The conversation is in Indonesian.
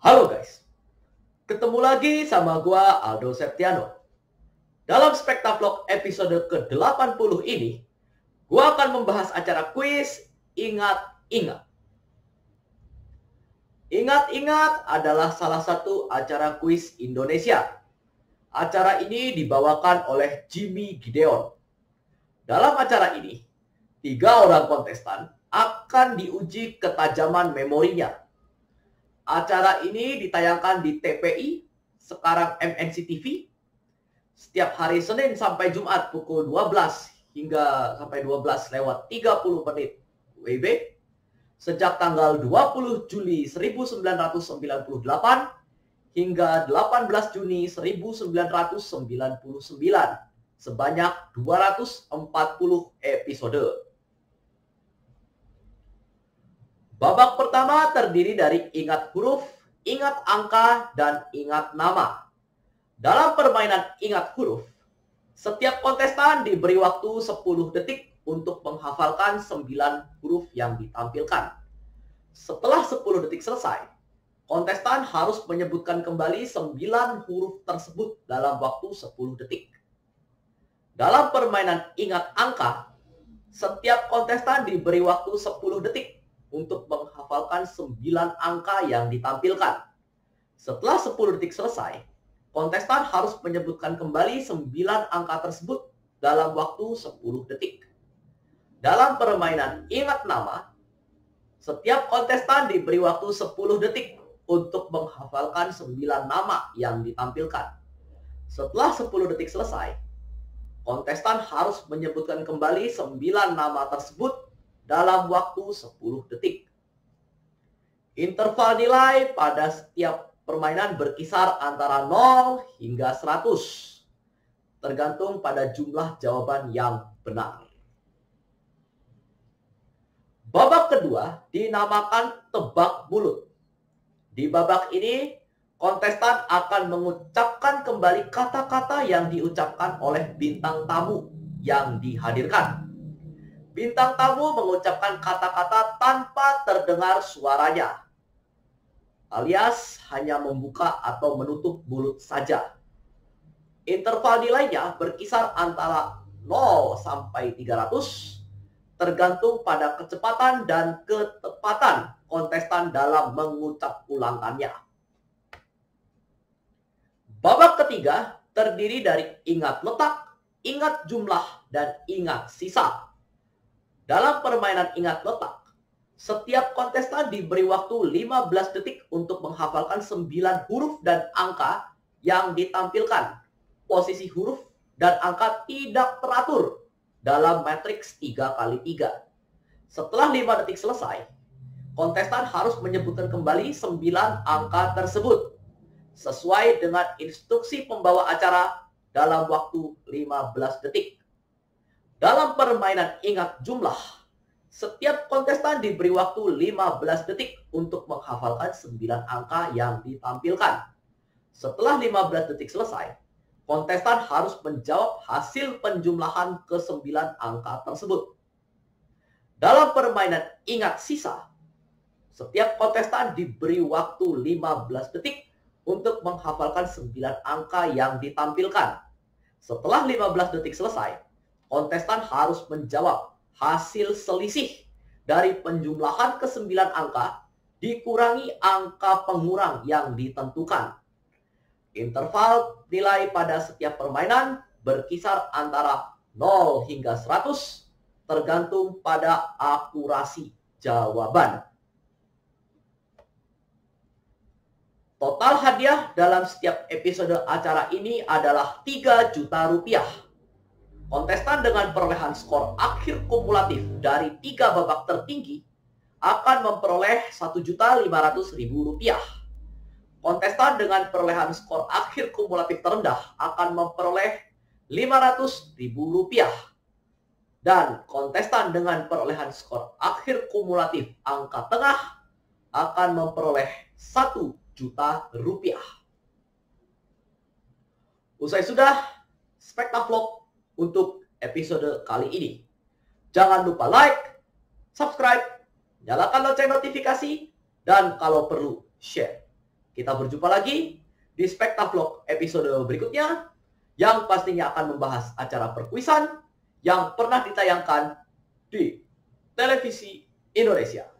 Halo guys, ketemu lagi sama gua Aldo Septiano. Dalam Spektavlog episode ke-80 ini, gua akan membahas acara kuis Ingat-Ingat. Ingat-Ingat adalah salah satu acara kuis Indonesia. Acara ini dibawakan oleh Jimmy Gideon. Dalam acara ini, 3 orang kontestan akan diuji ketajaman memorinya. Acara ini ditayangkan di TPI, sekarang MNC TV, setiap hari Senin sampai Jumat pukul 12 hingga sampai 12:30 WIB, sejak tanggal 20 Juli 1998 hingga 18 Juni 1999, sebanyak 240 episode. Babak pertama terdiri dari ingat huruf, ingat angka, dan ingat nama. Dalam permainan ingat huruf, setiap kontestan diberi waktu 10 detik untuk menghafalkan 9 huruf yang ditampilkan. Setelah 10 detik selesai, kontestan harus menyebutkan kembali 9 huruf tersebut dalam waktu 10 detik. Dalam permainan ingat angka, setiap kontestan diberi waktu 10 detik untuk menghafalkan 9 angka yang ditampilkan. Setelah 10 detik selesai, kontestan harus menyebutkan kembali 9 angka tersebut dalam waktu 10 detik. Dalam permainan ingat nama, setiap kontestan diberi waktu 10 detik untuk menghafalkan 9 nama yang ditampilkan. Setelah 10 detik selesai, kontestan harus menyebutkan kembali 9 nama tersebut dalam waktu 10 detik. Interval nilai pada setiap permainan berkisar antara 0 hingga 100, tergantung pada jumlah jawaban yang benar. Babak kedua dinamakan tebak mulut. Di babak ini, kontestan akan mengucapkan kembali kata-kata yang diucapkan oleh bintang tamu yang dihadirkan. Bintang tamu mengucapkan kata-kata tanpa terdengar suaranya, alias hanya membuka atau menutup mulut saja. Interval nilainya berkisar antara 0 sampai 300, tergantung pada kecepatan dan ketepatan kontestan dalam mengucap ulangannya. Babak ketiga terdiri dari ingat letak, ingat jumlah, dan ingat sisa. Dalam permainan ingat letak, setiap kontestan diberi waktu 15 detik untuk menghafalkan 9 huruf dan angka yang ditampilkan. Posisi huruf dan angka tidak teratur dalam matriks 3x3. Setelah 5 detik selesai, kontestan harus menyebutkan kembali 9 angka tersebut sesuai dengan instruksi pembawa acara dalam waktu 15 detik. Dalam permainan ingat jumlah, setiap kontestan diberi waktu 15 detik untuk menghafalkan 9 angka yang ditampilkan. Setelah 15 detik selesai, kontestan harus menjawab hasil penjumlahan ke-9 angka tersebut. Dalam permainan ingat sisa, setiap kontestan diberi waktu 15 detik untuk menghafalkan 9 angka yang ditampilkan. Setelah 15 detik selesai, kontestan harus menjawab hasil selisih dari penjumlahan ke-9 angka dikurangi angka pengurang yang ditentukan. Interval nilai pada setiap permainan berkisar antara 0 hingga 100, tergantung pada akurasi jawaban. Total hadiah dalam setiap episode acara ini adalah 3 juta rupiah. Kontestan dengan perolehan skor akhir kumulatif dari 3 babak tertinggi akan memperoleh Rp1.500.000. Kontestan dengan perolehan skor akhir kumulatif terendah akan memperoleh Rp500.000. Dan kontestan dengan perolehan skor akhir kumulatif angka tengah akan memperoleh Rp1.000.000. Usai sudah Spektavlog untuk episode kali ini. Jangan lupa like, subscribe, nyalakan lonceng notifikasi, dan kalau perlu share. Kita berjumpa lagi di Spektavlog episode berikutnya yang pastinya akan membahas acara perkuisan yang pernah ditayangkan di televisi Indonesia.